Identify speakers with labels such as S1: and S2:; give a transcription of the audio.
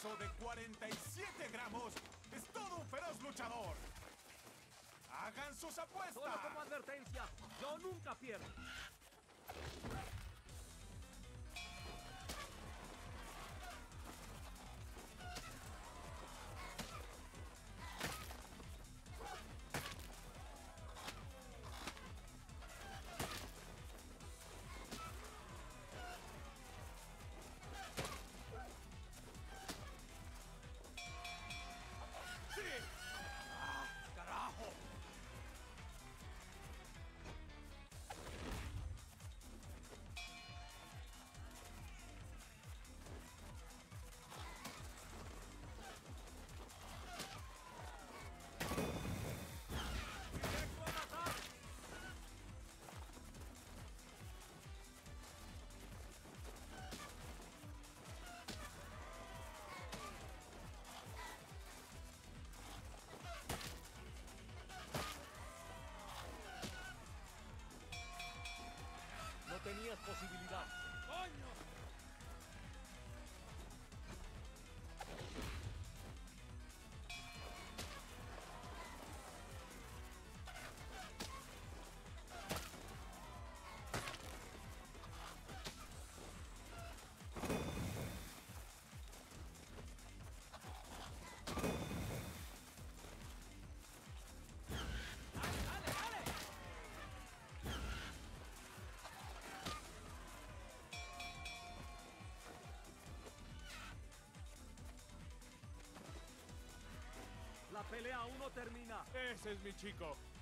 S1: peso de 47 gramos es todo un feroz luchador. ¡Hagan sus apuestas!
S2: Solo como advertencia, yo nunca pierdo.
S1: ¡Sí! ¡Ah, carajo!
S2: ¡Directo a matar! No tenías posibilidad. ¡Coño! ¡Dale, dale, dale! La pelea aún no termina.
S1: Ese es mi chico.